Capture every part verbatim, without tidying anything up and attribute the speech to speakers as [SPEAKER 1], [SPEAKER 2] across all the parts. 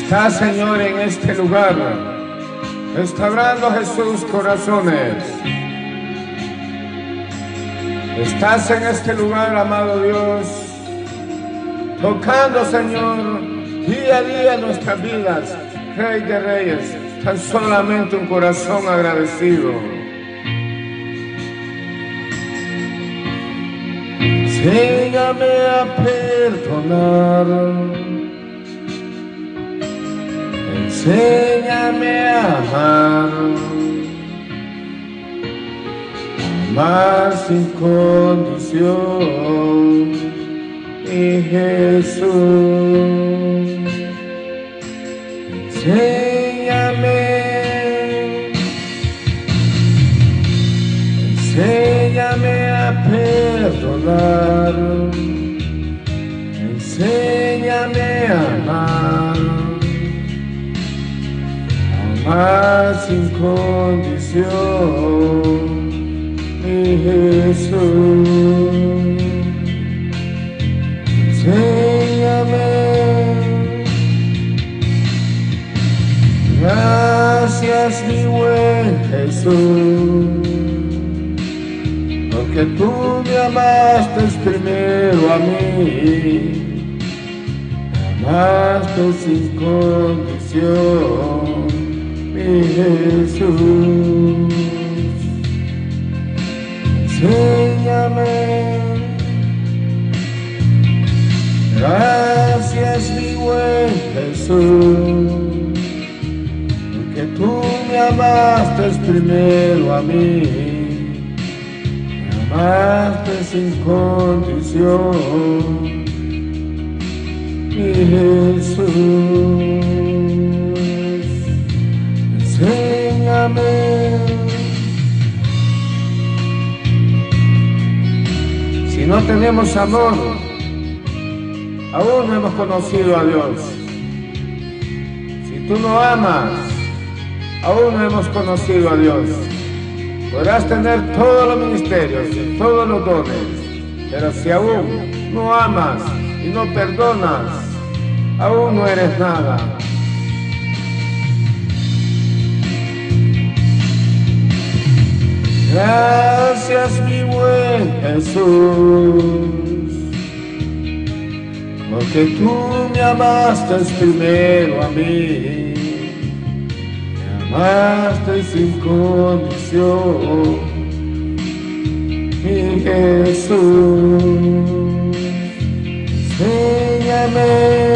[SPEAKER 1] Está, Señor, en este lugar, restaurando, Jesús, corazones. Estás en este lugar, amado Dios, tocando, Señor, día a día nuestras vidas, Rey de Reyes, tan solamente un corazón agradecido. Enséñame a perdonar, enséñame a amar, amar sin condición, mi Jesús. Enséñame, enséñame a perdonar, enséñame a amar, amar sin condición, mi Jesús. Enséñame. Gracias, mi buen Jesús, porque tú me amaste primero a mí, me amaste sin condición, mi Jesús. Enséñame. Gracias, mi buen Jesús, porque tú me amaste primero a mí, me amaste sin condición, mi Jesús. Enséñame. Si no tenemos amor, aún no hemos conocido a Dios. Si tú no amas, aún no hemos conocido a Dios. Podrás tener todos los ministerios y todos los dones, pero si aún no amas y no perdonas, aún no eres nada. Gracias, mi buen Jesús, porque tú me amaste primero a mí, me amaste sin condición, mi Jesús. Enséñame.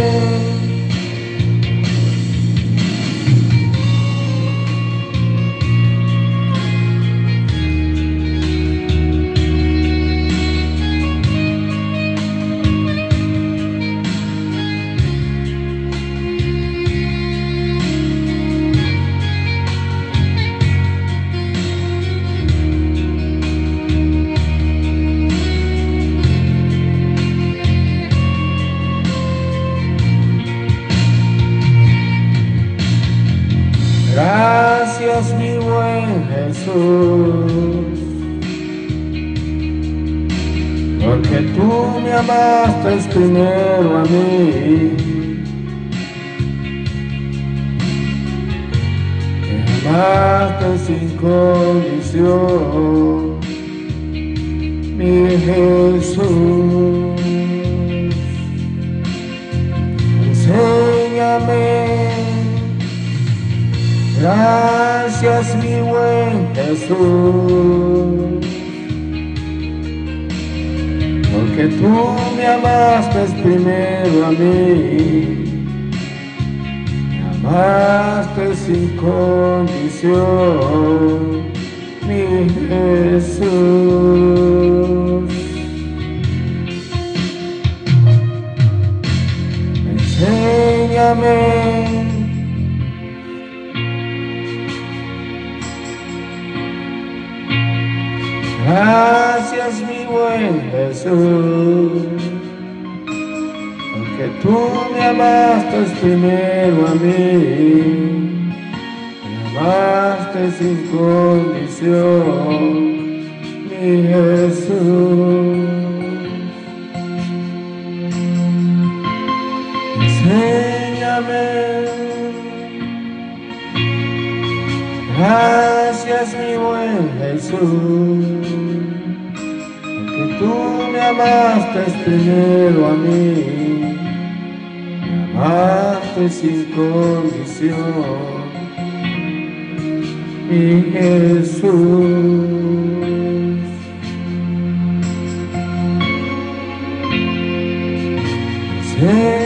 [SPEAKER 1] Gracias, mi buen Jesús, porque tú me amaste primero a mí, me amaste sin condición, mi Jesús. Enséñame. Gracias, mi buen Jesús, porque tú me amaste primero a mí, me amaste sin condición, mi Jesús. Enséñame. Gracias, mi buen Jesús, porque tú me amaste primero a mí, me amaste sin condición, mi Jesús. Enséñame. Gracias, mi buen Jesús, porque tú me amaste primero a mí, me amaste sin condición, mi Jesús. Sé